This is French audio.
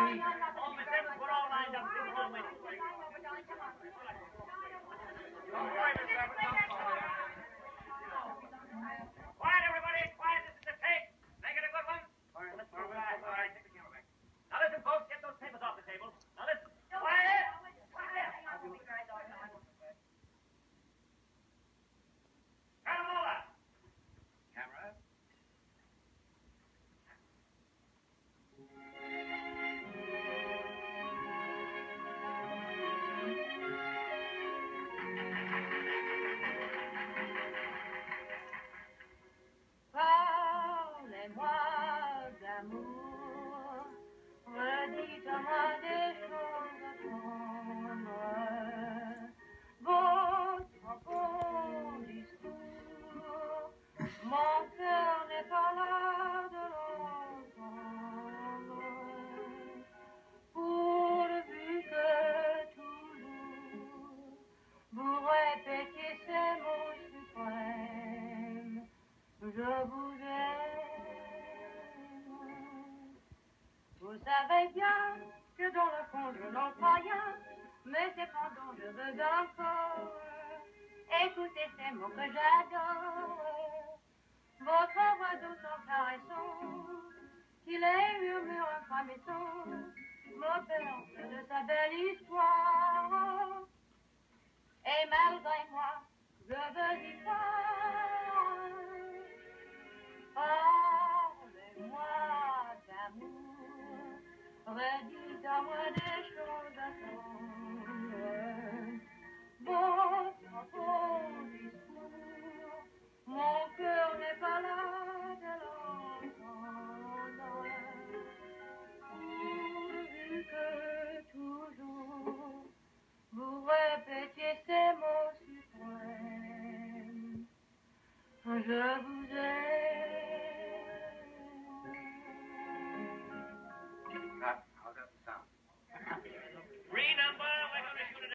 feet. Oh, Miss Evans, we're all lined up. We're all waiting. Quiet, everybody. Quiet. This is the tape. Make it a good one. All right, let's go. All right, take the camera back. Now listen, folks. Get those papers off the table. Now listen. Quiet. Quiet. Turn them over. Camera. Parlez-moi d'amour, redites-moi des choses tendres. Votre beau discours, mon cœur n'est pas là de l'entendre. Pourvu que toujours vous répétiez ces mots suprêmes, je vous aime. Vous savez bien que dans le fond je n'en crois rien, mais cependant je veux encore écouter ces mots que j'adore. Votre voix douce en caressant, qu'il est murmure inframissant, m'opère de sa belle histoire. Et malgré moi, je veux y croire. Parlez-moi d'amour, redites-moi des choses tendres. Votre beau discours, mon cœur n'est pas là de l'entendre. Pourvu que toujours vous répétiez ces mots suprêmes, je vous aime.